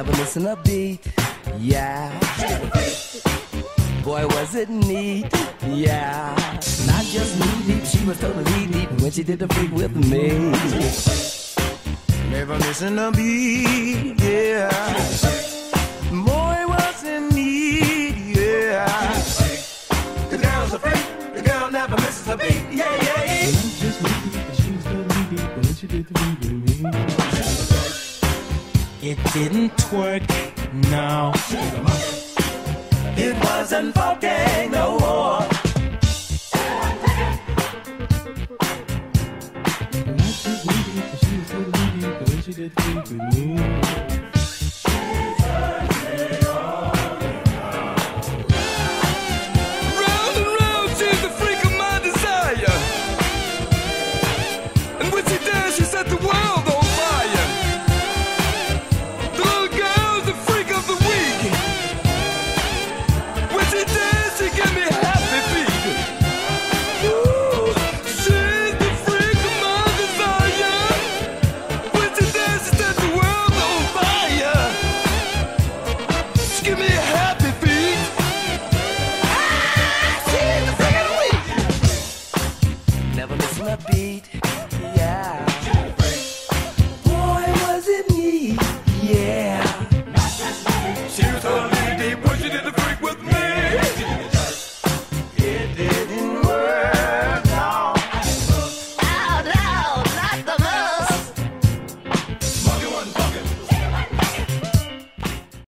never missing a beat. Yeah. Boy, was it neat. Yeah. Not just knee deep, she was totally deep when she did the freak with me. Never missing a beat. Yeah. Boy, was it neat. Yeah. The girl's a freak. The girl never misses a beat. Yeah, yeah, yeah. Not just knee deep, but she was totally deep when she did the freak with me. It didn't twerk, no. It wasn't funky no more. Not just knee deep, but she was totally deep when she did the freak with me.